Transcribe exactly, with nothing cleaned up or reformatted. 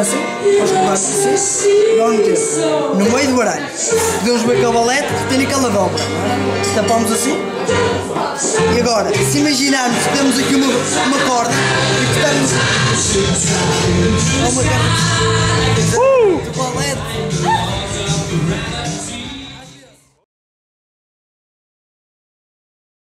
assim, vamos colocar assim, e vamos meter no meio do baralho. Podemos ver que a balete que tem aquela dobra, não é? Tapamos assim. E agora, se imaginarmos que temos aqui uma, uma corda e que estamos a uma corda. Uh!